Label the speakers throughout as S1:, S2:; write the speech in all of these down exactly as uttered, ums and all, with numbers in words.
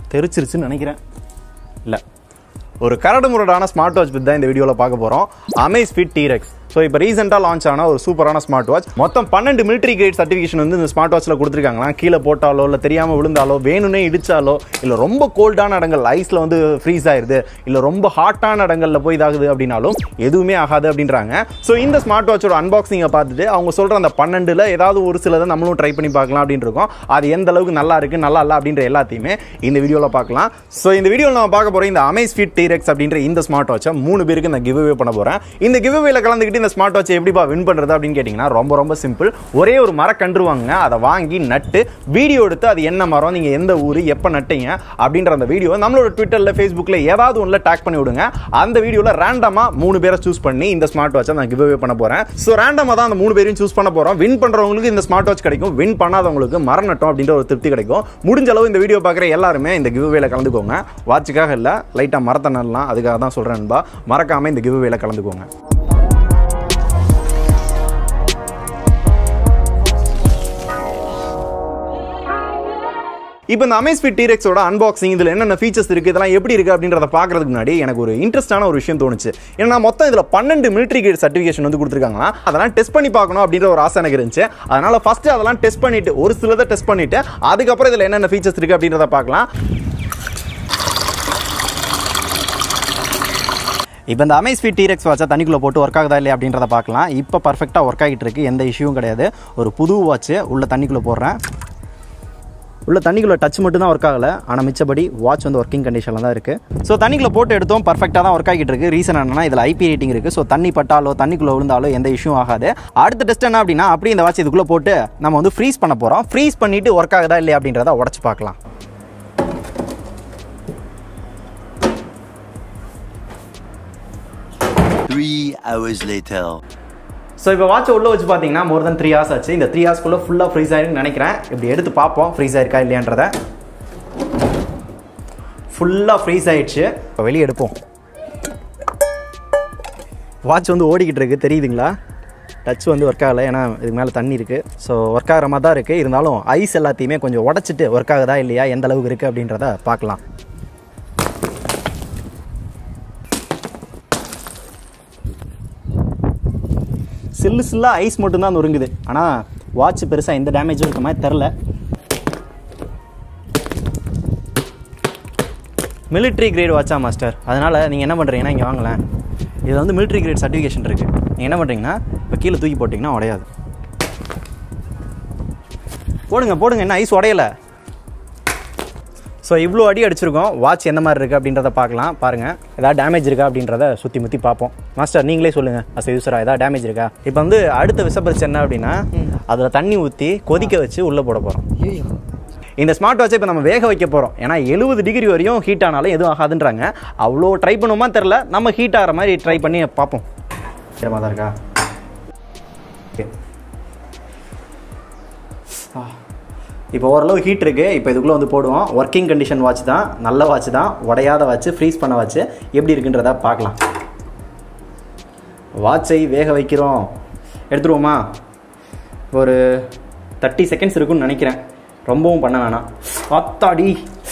S1: தெரிச்சிருச்சுன்னு நினைக்கிறேன். இல்லை, ஒரு கரடு முரடான ஸ்மார்ட் வாட்ச் பற்றி தான் இந்த வீடியோவில் பார்க்க போகிறோம். Amazfit T-Rex. ஸோ இப்போ ரீசெண்டாக லான்ச் ஆன ஒரு சூப்பரான ஸ்மார்ட் வாட்ச். மொத்தம் பன்னெண்டு மிலிட்ரி கிரேட் சர்டிஃபிகேஷன் வந்து இந்த ஸ்மார்ட் வாட்சில் கொடுத்துருக்காங்களா. கீழே போட்டாலோ இல்லை தெரியாமல் விழுந்தாலோ வேணும்னே இடிச்சாலோ இல்லை ரொம்ப கோல்டான இடங்கள் ஐஸில் வந்து ஃப்ரீஸ் ஆயிடுது இல்லை ரொம்ப ஹாட்டான இடங்களில் போய் இதாகுது அப்படின்னாலும் எதுவுமே ஆகாது அப்படின்றாங்க. ஸோ இந்த ஸ்மார்ட் வாட்சோட அன்பாக்சிங்கை பார்த்துட்டு அவங்க சொல்கிற அந்த பன்னெண்டில் ஏதாவது ஒரு சிலதை நம்மளும் ட்ரை பண்ணி பார்க்கலாம் அப்படின்னு இருக்கோம். அது எந்த அளவுக்கு நல்லா இருக்குது நல்லா இல்லை அப்படின்ற எல்லாத்தையுமே இந்த வீடியோவில் பார்க்கலாம். ஸோ இந்த வீடியோவில் நம்ம பார்க்க போகிறோம் இந்த அமேஸ்ஃபிட் டீரெக்ஸ் அப்படின்ற இந்த ஸ்மார்ட் வாட்சை மூணு பேருக்கு நான் கிவ் அவே பண்ண போகிறேன். இந்த கிவ் அவேல கலந்துக்கிட்டு இந்த ஸ்மார்ட் வாட்ச் எப்படிப்பா வின் பண்றது அப்படின்னு கேட்டீங்கன்னா ரொம்ப ரொம்ப சிம்பிள். ஒரே ஒரு மரக்கன்று வாங்க, அதை வாங்கி நட்டு வீடியோ எடுத்து அது என்ன மரம், நீங்க எந்த ஊர், எப்ப நட்டீங்க அப்படின்ற அந்த வீடியோ நம்மளோட ட்விட்டர்ல ஃபேஸ்புக்ல ஏதாவது ஒன்றுல டேக் பண்ணி விடுங்க. அந்த வீடியோல ரேண்டமா மூணு பேரை சூஸ் பண்ணி இந்த ஸ்மார்ட் வாட்சை நான் கிவ் அவே பண்ண போறேன். ஸோ ரேண்டமா தான் அந்த மூணு பேரையும் சூஸ் பண்ண போறோம். வின் பண்றவங்களுக்கு இந்த ஸ்மார்ட் வாட்ச் கிடைக்கும், வின் பண்ணாதவங்களுக்கு மரம் நட்டோம் அப்படின்ற ஒரு திருப்தி கிடைக்கும். முடிஞ்ச அளவு இந்த வீடியோ பார்க்குற எல்லாருமே இந்த கிவ் அவேல கலந்துக்கோங்க. வாட்சுக்காக இல்லை, லைட்டா மரத்தை நடலாம், அதுக்காக தான் சொல்றேன்பா. மறக்காம இந்த கிவ் அவேல கலந்துக்கோங்க. இப்போ இந்த அமேஸ்ஃபிட் டீரெக்ஸோட அன்பாக்சிங் இதில் என்னென்ன ஃபீச்சர்ஸ் இருக்குது, இதெல்லாம் எப்படி இருக்குது அப்படின்றத பார்க்கறதுக்கு முன்னாடி எனக்கு ஒரு இன்ட்ரெஸ்டான ஒரு விஷயம் தோணுச்சு. ஏன்னா மொத்தம் இதில் பன்னெண்டு மிலிட்ரி கிரேட் சர்டிஃபிகேஷன் வந்து கொடுத்துருக்காங்களா. அதெல்லாம் டெஸ்ட் பண்ணி பார்க்கணும் அப்படின்ற ஒரு ஆசை எனக்கு இருந்துச்சு. அதனால் ஃபஸ்ட்டு அதெல்லாம் டெஸ்ட் பண்ணிவிட்டு ஒரு சிலதை டெஸ்ட் பண்ணிவிட்டு அதுக்கப்புறம் இதில் என்னென்ன ஃபீச்சர்ஸ் இருக்குது அப்படின்றத பார்க்கலாம். இப்போ இந்த அமேஸ்ஃபிட் டீரெக்ஸ் வாட்சை தண்ணிக்குள்ளே போட்டு ஒர்க் ஆகுதா இல்லையா அப்படின்றத பார்க்கலாம். இப்போ பர்ஃபெக்டாக ஒர்க் ஆகிட்டு இருக்குது, எந்த இஷ்யூவும் கிடையாது. ஒரு புது வாட்ச்சு உள்ள தண்ணிக்குள்ளே போடுறேன். உள்ள தண்ணிக்குள்ளே டச் மட்டும் தான் ஒர்க் ஆகலை, ஆனால் மிச்சபடி வாட்ச் வந்து ஒர்க்கிங் கண்டிஷனில் தான் இருக்குது. ஸோ தண்ணிக்குள்ளே போட்டு எடுத்தோம், பர்ஃபெக்டாக தான் ஒர்க் ஆகிட்டு இருக்குது. ரீசன் என்னன்னா இதில் ஐபி ரேட்டிங் இருக்குது. ஸோ தண்ணி பட்டாலோ தண்ணிக்குள்ளே விழுந்தாலோ எந்த இஷ்யூ ஆகாது. அடுத்த டெஸ்ட் என்ன அப்படின்னா அப்படி இந்த வாட்ச் இதுக்குள்ளே போட்டு நம்ம வந்து ஃப்ரீஸ் பண்ண போகிறோம். ஃப்ரீஸ் பண்ணிவிட்டு ஒர்க் ஆகுதா இல்லையா அப்படின்றத உடச்சு பார்க்கலாம்.
S2: Three hours later.
S1: ஸோ இப்போ வாட்சை உள்ள வச்சு பார்த்தீங்கன்னா மோர் தென் த்ரீ ஹவர்ஸ் ஆச்சு. இந்த த்ரீ ஹவர்ஸ்க்குள்ளே ஃபுல்லாக ஃப்ரீஸ் ஆயிருக்குன்னு நினைக்கிறேன். இப்படி எடுத்து பார்ப்போம் ஃப்ரீஸ் ஆயிருக்கா இல்லையான்றத. ஃபுல்லாக ஃப்ரீஸ் ஆயிடுச்சு. இப்போ வெளியே எடுப்போம். வாட்ச் வந்து ஓடிக்கிட்டு இருக்குது, தெரியுதுங்களா? டச் வந்து ஒர்க் ஆகலை, ஏன்னா இதுக்கு மேலே தண்ணி இருக்குது. ஸோ ஒர்க் ஆகிற மாதிரி தான் இருக்குது. இருந்தாலும் ஐஸ் எல்லாத்தையுமே கொஞ்சம் உடச்சிட்டு ஒர்க் ஆகுதா இல்லையா, எந்த அளவுக்கு இருக்குது அப்படின்றத பார்க்கலாம். சில்லு சில்லாக ஐஸ் மட்டும்தான் நொறுங்குது. ஆனால் வாட்ச் பெருசாக எந்த டேமேஜும் இருக்க மாதிரி தெரில. மிலிட்ரி கிரேட் வாட்சா மாஸ்டர், அதனால் நீங்கள் என்ன பண்ணுறீங்கன்னா இங்கே வாங்கலேன், இதில் வந்து மிலிட்ரி கிரேட் சர்டிஃபிகேஷன் இருக்குது. நீங்கள் என்ன பண்ணுறீங்கன்னா இப்போ கீழே தூக்கி போட்டிங்கன்னா உடையாது. போடுங்க போடுங்க, என்ன ஐஸ் உடையலை. ஸோ இவ்வளோ அடி அடிச்சிருக்கோம். வாட்ச் எந்த மாதிரி இருக்குது அப்படின்றத பார்க்கலாம். பாருங்கள், ஏதாவது டேமேஜ் இருக்கா அப்படின்றத சுற்றி முற்றி பார்ப்போம். மாஸ்டர் நீங்களே சொல்லுங்கள், அஸ் யூஸராக ஏதாவது டேமேஜ் இருக்கா. இப்போ வந்து அடுத்த விஷப்பரிச்சு என்ன அப்படின்னா அதில் தண்ணி ஊற்றி கொதிக்க வச்சு உள்ளே போட போகிறோம். இந்த ஸ்மார்ட் வாட்சை இப்போ நம்ம வேக வைக்க போகிறோம். ஏன்னா எழுபது டிகிரி வரையும் ஹீட் ஆனாலும் எதுவும் ஆகாதுன்றாங்க. அவ்வளோ ட்ரை பண்ணுவோமா தெரில, நம்ம ஹீட் ஆகிற மாதிரி ட்ரை பண்ணி பார்ப்போம். இடமா தான் இருக்கா? ஓகே, இப்போ ஓரளவு ஹீட் இருக்குது. இப்போ இதுக்குள்ளே வந்து போடுவோம். ஒர்க்கிங் கண்டிஷன் வாட்ச் தான், நல்ல வாட்ச் தான், உடையாத வாட்ச், ஃப்ரீஸ் பண்ண வாட்ச். எப்படி இருக்குன்றத பார்க்கலாம். வாட்சை வேக வைக்கிறோம். எடுத்துருவோமா? ஒரு தேர்ட்டி செகண்ட்ஸ் இருக்குன்னு நினைக்கிறேன். ரொம்பவும் பண்ண வேணாம். அத்தாடி,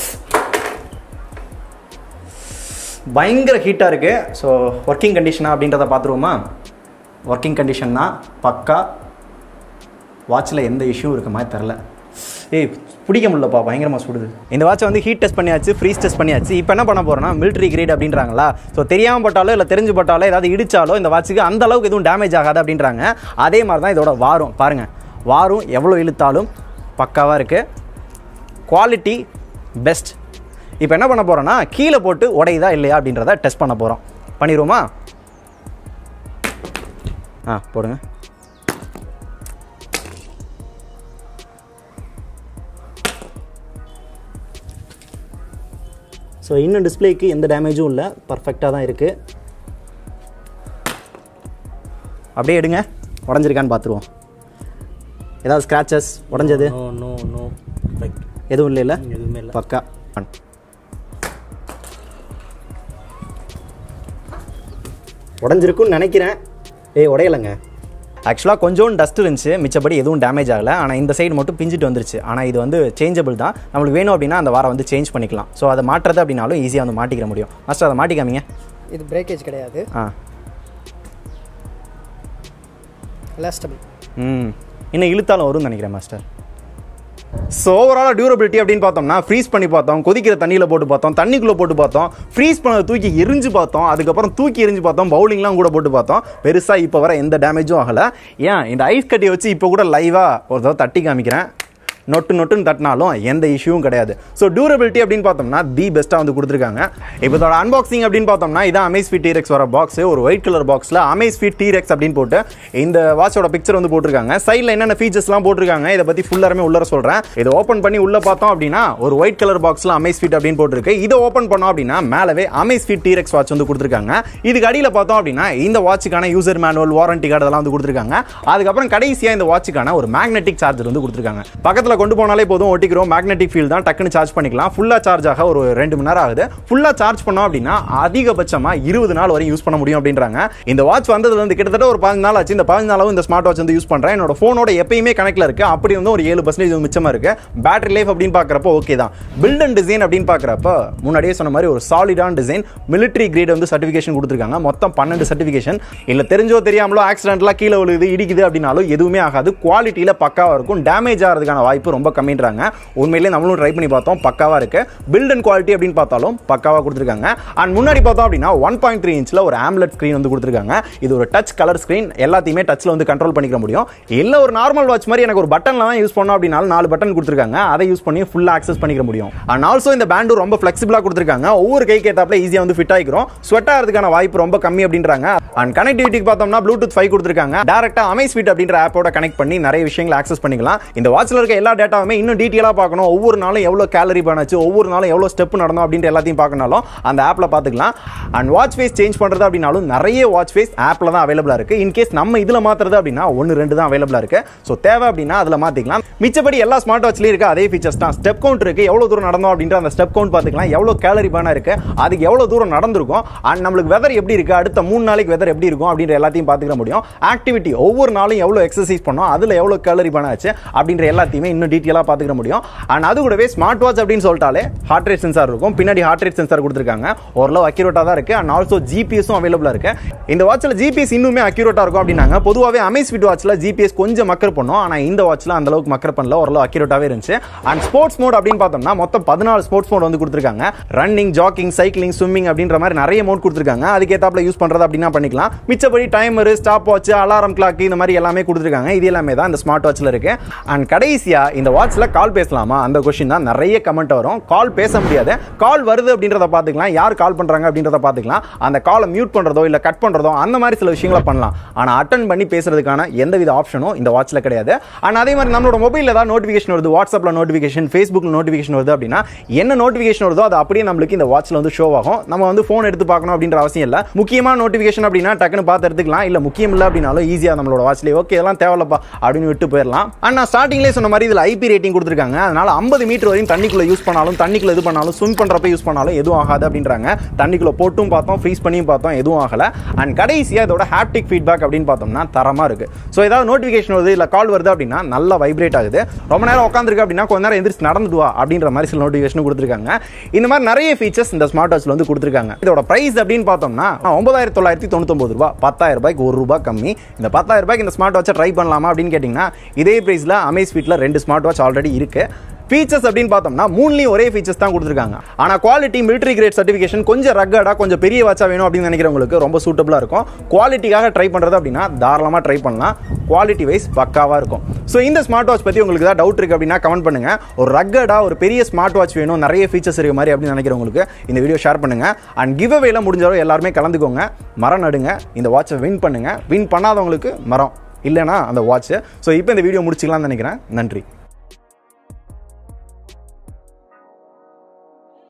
S1: பயங்கர ஹீட்டாக இருக்குது. ஸோ ஒர்க்கிங் கண்டிஷனா அப்படின்றத பார்த்துருவோமா? ஒர்க்கிங் கண்டிஷன் தான், பக்கா. வாட்சில் எந்த இஷ்யூ இருக்க மாதிரி தெரில. ஏய் பிடிக்க முடியலப்பா, பயங்கரமாக சுடுது. இந்த வாட்சை வந்து ஹீட் டெஸ்ட் பண்ணியாச்சு, ஃப்ரீஸ் டெஸ்ட் பண்ணியாச்சு. இப்போ என்ன பண்ண போகிறோம்னா மிலிட்ரி கிரேட் அப்படின்றாங்களா. ஸோ தெரியாமல் பட்டாலோ இல்லை தெரிஞ்சு பட்டாலோ ஏதாவது இடிச்சாலோ இந்த வாட்சுக்கு அந்த அளவுக்கு எதுவும் டேமேஜ் ஆகாது அப்படின்றாங்க. அதே மாதிரி தான் இதோட வாரும். பாருங்கள், வாரும் எவ்வளோ இழுத்தாலும் பக்காவாக இருக்குது. Quality best. இப்போ என்ன பண்ண போகிறோன்னா கீழே போட்டு உடையுதா இல்லையா அப்படின்றத டெஸ்ட் பண்ண போகிறோம். பண்ணிடுவோமா? ஆ போடுங்க. ஸோ இன்னும் டிஸ்பிளேக்கு எந்த டேமேஜும் இல்லை, பர்ஃபெக்டாக தான் இருக்குது. அப்படியே எடுங்க, உடஞ்சிருக்கான்னு பார்த்துருவோம். ஏதாவது ஸ்க்ராச்சஸ் உடஞ்சது எதுவும் இல்லை இல்லை எதுவுமே இல்லை, பக்கா. உடஞ்சிருக்குன்னு நினைக்கிறேன். ஏய் உடையலைங்க. ஆக்சுவலாக கொஞ்சம் டஸ்ட் இருந்துச்சு, மிச்சப்படி எதுவும் டேமேஜ் ஆகலை. ஆனால் இந்த சைடு மட்டும் பிஞ்சிட்டு வந்துருச்சு. ஆனால் இது வந்து சேஞ்சபிள் தான், நம்மளுக்கு வேணும் அப்படின்னா அந்த வாரம் வந்து சேஞ்ச் பண்ணிக்கலாம். ஸோ அதை மாற்றுறது அப்படின்னாலும் ஈஸியாக வந்து மாட்டிக்கிற முடியும். மாஸ்டர் அதை மாட்டிக்காமீங்க.
S3: இது பிரேக்கேஜ் கிடையாது.
S1: ஆ
S3: எலாஸ்டபிள்.
S1: ம் இன்னும் இழுத்தாலும் வரும்னு நினைக்கிறேன் மாஸ்டர். ஸோ ஓவரால் டியூரபிலிட்டி அப்படின்னு பார்த்தோம்னா ஃப்ரீஸ் பண்ணி பார்த்தோம், கொதிக்கிற தண்ணியில் போட்டு பார்த்தோம், தண்ணிக்குள்ளே போட்டு பார்த்தோம், ஃப்ரீஸ் பண்ண தூக்கி எரிஞ்சு பார்த்தோம், அதுக்கப்புறம் தூக்கி எரிஞ்சு பார்த்தோம், பவுலிங்லாம் கூட போட்டு பார்த்தோம். பெருசாக இப்போ வர எந்த டேமேஜும் ஆகலை. ஏன் இந்த ஐஸ் கட்டியை வச்சு இப்போ கூட லைவாக ஒரு தடவை தட்டி காமிக்கிறேன். நொட்டு நொட்டுன்னு தட்டினாலும் எந்த இஷ்யூவும் கிடையாது. ஸோ டியூரபிலிட்டி அப்படின்னு பார்த்தோம்னா தி பெஸ்ட்டாக வந்து கொடுத்துருக்காங்க. இப்போ இதோட அன்பாக்சிங் அப்படின்னு பார்த்தோம்னா இதான் அமேஸ்ஃபிட் டீரெக்ஸ் வர பாக்ஸ். ஒரு ஒயிட் கலர் பாக்ஸில் அமேஸ்ஃபிட் டீரெக்ஸ் அப்படின்னு போட்டு இந்த வாட்சோட பிக்சர் வந்து போட்டிருக்காங்க. சைடில் என்னென்ன ஃபீச்சர்ஸ்லாம் போட்டிருக்காங்க இதை பற்றி ஃபுல்லாருமே உள்ளர சொல்கிறேன். இதை ஓப்பன் பண்ணி உள்ளே பார்த்தோம் அப்படின்னா ஒரு ஒயிட் கலர் பாக்ஸில் அமேஸ்ஃபிட் அப்படின்னு போட்டிருக்கு. இதை ஓப்பன் பண்ணோம் அப்படின்னா மேலவே அமேஸ்ஃபிட் டீரெக்ஸ் வாட்ச் வந்து கொடுத்துருக்காங்க. இதுக்கு அடியில் பார்த்தோம் அப்படின்னா இந்த வாட்சுக்கான யூசர் மேனுவல், வாரண்டி கார்டு அதெல்லாம் வந்து கொடுத்துருக்காங்க. அதுக்கப்புறம் கடைசியாக இந்த வாட்சுக்கான ஒரு மேக்னெட்டிக் சார்ஜர் வந்து கொடுத்துருக்காங்க. பக்கத்தில் கொண்டு போனாலே போதும், ஒட்டிக்கிறோம். மேக்னெட்டிக் ஃபீல்ட் தான், டக்குன்னு சார்ஜ் பண்ணிக்கலாம். ஃபுல்லா சார்ஜ் ஆக ஒரு ரெண்டு மணி நேரம் ஆகுது. ஃபுல்லா சார்ஜ் பண்ணோம் அப்படின்னா அதிகபட்சமா இருபது நாள் வரை யூஸ் பண்ண முடியும் அப்படின்றாங்க. இந்த வாட்ச் வந்ததுல இருந்து கிட்டத்தட்ட ஒரு பதினஞ்சு நாள் ஆச்சு. இந்த பதினஞ்சு நாளும் இந்த ஸ்மார்ட் வாட்ச் வந்து யூஸ் பண்றேன். என்னோட போனோட எப்பயுமே கனெக்ட்ல இருக்கு. அப்படி வந்து ஒரு ஏழு பர்சன்டேஜ் மிச்சமா இருக்கு. பேட்டரி லைஃப் அப்படின்னு பாக்குறப்போ ஓகே தான். பில்ட் அண்ட் டிசைன் அப்படின்னு பாக்குறப்ப முன்னாடியே சொன்ன மாதிரி ஒரு சாலிடான டிசைன், மிலிட்டரி கிரேட் வந்து சர்டிபிகேஷன் கொடுத்துருக்காங்க. மொத்தம் பன்னெண்டு சர்டிபிகேஷன். இல்ல தெரிஞ்சோ தெரியாமலோ ஆக்சிடென்ட்லாம் கீழே விழுது, இடிக்குது அப்படின்னாலும் எதுவுமே ஆகாது. குவாலிட்டியில பக்காவா இருக்கும். டேமேஜ் ஆகிறதுக்கான வாய்ப்பு ரொம்ப கம்மின்றாங்க. உண்மையிலே நம்மளும் ட்ரை பண்ணி பார்த்தோம், பக்காவா இருக்கு. பில்ட் அண்ட் குவாலிட்டி அப்படின்னு பார்த்தாலும் பக்காவா கொடுத்துருக்காங்க. அண்ட் முன்னாடி பார்த்தோம் அப்படின்னா ஒன் பாயிண்ட் த்ரீ இன்ச்ல ஒரு ஆம்லெட் ஸ்கிரீன் வந்து கொடுத்துருக்காங்க. இது ஒரு டச் கலர் ஸ்கிரீன், எல்லாத்தையுமே டச்ல வந்து கண்ட்ரோல் பண்ணிக்க முடியும். இல்ல ஒரு நார்மல் வாட்ச் மாதிரி எனக்கு ஒரு பட்டன்ல தான் யூஸ் பண்ணோம் அப்படின்னாலும் நாலு பட்டன் கொடுத்துருக்காங்க. அதை யூஸ் பண்ணி ஃபுல்லா ஆக்சஸ் பண்ணிக்க முடியும். அண்ட் ஆல்சோ இந்த பேண்டும் ரொம்ப ஃபிளெக்சிபிளா கொடுத்துருக்காங்க. ஒவ்வொரு கைக்கு ஏத்தாப்புல ஈஸியா வந்து ஃபிட் ஆகிக்கிறோம். ஸ்வெட் ஆகிறதுக்கான வாய்ப்பு ரொம்ப கம்மி அப்படின்றாங்க. அண்ட் கனெக்டிவிட்டிக்கு பார்த்தோம்னா ப்ளூடூத் ஃபைவ் கொடுத்துருக்காங்க. டைரக்டா அமேஸ்ஃபிட் அப்படின்ற ஆப்போட கனெக்ட் பண்ணி நிறைய விஷயங்களை ஆக்சஸ் பண்ணிக்கலாம். இந்த வாட்ச்ல இருக்க எல்லா டேட்டாவுமே இன்னும் டீடைலா பார்க்கணும், ஒவ்வொரு நாளும் எவ்வளவு கேலரி பண்ணாச்சு, ஒவ்வொரு நாளும் எவ்வளவு ஸ்டெப் நடந்தோம் அப்படின்ற எல்லாத்தையும் பார்க்கனாலும் அந்த ஆப்ல பார்த்துக்கலாம். அண்ட் வாட்ச் ஃபேஸ் சேஞ்ச் பண்றது அப்படின்னாலும் நிறைய வாட்ச் ஃபேஸ் ஆப்ல தான் அவைலபிளா இருக்கு. இன் கேஸ் நம்ம இதுல மாத்துறது அப்படின்னா ஒன்னு ரெண்டு தான் அவைலபிளா இருக்கு. ஸோ தேவை அப்படின்னா அதுல மாத்திக்கலாம். மிச்சப்படி எல்லா ஸ்மார்ட் வாட்ச்லயும் இருக்க அதே ஃபீச்சர்ஸ் தான். ஸ்டெப் கவுண்ட் இருக்கு, எவ்வளவு தூரம் நடந்தோம் அப்படின்ற அந்த ஸ்டெப் கவுண்ட் பார்த்துக்கலாம். எவ்வளவு கேலரி பர்ன் இருக்கு, அதுக்கு எவ்வளவு தூரம் நடந்திருக்கும், அண்ட் நம்மளுக்கு வெதர் எப்படி இருக்கு, அடுத்த மூணு நாளைக்கு வெதர் எப்படி இருக்கும் அப்படின்ற எல்லாத்தையும் பார்த்துக்க முடியும். ஆக்டிவிட்டி ஒவ்வொரு நாளும் எவ்வளவு எக்ஸசைஸ் பண்ணோம், அதுல எவ்வளவு கேலரி பர்ன் ஆச்சு அப்படின்ற எல்லாத்தையுமே இன்னும் டீடைலா பார்த்துக்க முடியும். அண்ட் அது கூடவே ஸ்மார்ட் வாட்ச் அப்படின்னு சொல்லிட்டாலே ஹார்ட் ரேட் சென்சார் இருக்கும். பின்னாடி ஹார்ட் ரேட் சென்சார் கொடுத்துருக்காங்க. ஓரளவு அக்யூரேட்டா தான் இருக்கு. அண்ட் ஆல்சோ ஜிபிஎஸும் அவைலபிளா இருக்கு. இந்த வாட்ச்ல ஜிபிஎஸ் இன்னுமே அக்யூரேட்டா இருக்கும் அப்படின்னாங்க. பொதுவாகவே அமேஸ்ஃபிட் வாட்ச்ல ஜிபிஎஸ் கொஞ்சம் மக்கர் பண்ணும். ஆனா இந்த வாட்ச்ல அந்த அளவுக்கு மக்கர் பண்ணல, ஓரளவு அக்யூரேட்டாவே இருந்துச்சு. அண்ட் ஸ்போர்ட்ஸ் மோட் அப்படின்னு பார்த்தோம்னா மொத்தம் பதினாலு ஸ்போர்ட்ஸ் மோட் வந்து கொடுத்துருக்காங்க. ரன்னிங், ஜாக்கிங், சைக்கிளிங், ஸ்விம்மிங் அப்படின்ற மாதிரி நிறைய மோட் கொடுத்துருக்காங்க. அதுக்கு ஏத்தாப்புல யூஸ் பண்றது அப்படின்னா பண்ணிக்கலாம். மிச்சபடி timer, stop watch, alarm clock இந்த மாதிரி எல்லாமே கொடுத்துருக்காங்க. இது எல்லாமே தான் இந்த ஸ்மார்ட் வாட்ச்ல இருக்கு. அண்ட் கடைசியா இந்த வாட்ச்ல கால் பேசலாமா அந்த கொஸ்டின் தான் நிறைய கமெண்ட் வரும். கால் பேச முடியாது, கால் வருது அப்படின்றத பாத்துக்கலாம், யார் கால் பண்றாங்க அப்படின்றத பாத்துக்கலாம். அந்த காலை மியூட் பண்றதோ இல்ல கட் பண்றதோ அந்த மாதிரி சில விஷயங்களை பண்ணலாம். ஆனா அட்டெண்ட் பண்ணி பேசுறதுக்கான எந்தவித ஆப்ஷனும் இந்த வாட்ச்ல கிடையாது. அண்ட் அதே மாதிரி நம்மளோட மொபைல்ல ஏதாவது நோட்டிபிகேஷன் வருது, வாட்ஸ்அப்ல நோட்டிபிகேஷன், ஃபேஸ்புக்ல நோட்டிபிகேஷன் வருது அப்படின்னா என்ன நோட்டிபிகேஷன் வருதோ அது அப்படியே நம்மளுக்கு இந்த வாட்ச்ல வந்து ஷோ ஆகும். நம்ம வந்து போன் எடுத்து பார்க்கணும் அப்படின்ற அவசியம் இல்ல. முக்கியமான நோட்டிபிகேஷன் அப்படின்னா டக்குன்னு பார்த்து எடுத்துக்கலாம். இல்ல முக்கியம் இல்ல அப்படின்னாலும் ஈஸியா நம்மளோட வாட்ச்லயே ஓகே இதெல்லாம் தேவையில்லப்பா அப்படின்னு விட்டு போயிடலாம். அண்ட் நான் ஸ்டார்டிங்லேயே சொன்ன மாதிரி இதுல ஐபி ரேட்டிங் கொடுத்துருக்காங்க. அதனால ஐம்பது மீட்டர் வரையும் தண்ணிக்குள்ள யூஸ் பண்ணாலும், தண்ணிக்குள்ள இது பண்ணாலும், ஸ்விம் பண்றப்ப யூஸ் பண்ணாலும் எதுவும் ஆகாது அப்படின்றாங்க. தண்ணிக்குள்ள போட்டும் பார்த்தோம், ஃப்ரீஸ் பண்ணியும் பார்த்தோம், எதுவும் ஆகல. அண்ட் கடைசியா இதோட ஹாப்டிக் ஃபீட்பேக் அப்படின்னு பார்த்தோம்னா தரமா இருக்கு. ஸோ ஏதாவது நோட்டிபிகேஷன் வருது இல்ல கால் வருது அப்படின்னா நல்லா வைப்ரேட் ஆகுது. ரொம்ப நேரம் உட்காந்துருக்கு அப்படின்னா கொஞ்ச நேரம் எந்திரிச்சு நடந்துட்டு வா அப்படின்ற மாதிரி சில நோட்டிபிகேஷன் கொடுத்துருக்காங்க. இந்த மாதிரி நிறைய ஃபீச்சர்ஸ் இந்த ஸ்மார்ட் வாட்ச்ல வந்து கொடுத்துருக்காங்க. இதோட பிரைஸ் அப்படின்னு பார்த்தோம்னா ஒன்பதாயிரத்தி தொள்ளாயிரத்தி தொண்ணூத்தி ஒன்பது ரூபாய், பத்தாயிரம் ரூபாய்க்கு ஒரு ரூபாய் கம்மி. இந்த பத்தாயிரம் ரூபாய்க்கு இந்த ஸ்மார்ட் வாட்சை ட்ரை பண்ணலாமா அப்படின்னு கேட்டீங்கன்னா இதே பிரைஸ்ல அமேஸ்ஃபிட்ல ரெண்டு ஸ்மார்ட் வாட்ச் ஆல்ரெடி இருக்கு. ஃபீச்சர்ஸ் அப்படின்னு பார்த்தோம்னா மூணுலயும் ஒரே ஃபீச்சர்ஸ் தான் கொடுத்துருக்காங்க. ஆனா குவாலிட்டி, மிலிட்டரி கிரேட் சர்டிஃபிகேஷன், கொஞ்சம் ரக்கடா கொஞ்சம் பெரிய வாட்சா வேணும் அப்படின்னு நினைக்கிறவங்களுக்கு ரொம்ப சூட்டபிளா இருக்கும். குவாலிட்டிக்காக ட்ரை பண்றது அப்படின்னா தாராளமா ட்ரை பண்ணலாம். குவாலிட்டி வைஸ் பக்காவா இருக்கும். ஸோ இந்த ஸ்மார்ட் வாட்ச் பத்தி உங்களுக்கு ஏதாவது டவுட் இருக்கு அப்படின்னா கமெண்ட் பண்ணுங்க. ஒரு ரக்கடா ஒரு பெரிய ஸ்மார்ட் வாட்ச் வேணும், நிறைய ஃபீச்சர்ஸ் இருக்க மாதிரி அப்படின்னு நினைக்கிறவங்களுக்கு இந்த வீடியோ ஷேர் பண்ணுங்க. அண்ட் கிவ் அவேல முடிஞ்சாலும் எல்லாருமே கலந்துக்கோங்க. மரம் நடுங்க, இந்த வாட்சை வின் பண்ணுங்க. வின் பண்ணாதவங்களுக்கு மரம், இல்லைனா அந்த வாட்ச். ஸோ இப்போ இந்த வீடியோ முடிச்சுக்கலாம்னு நினைக்கிறேன். நன்றி.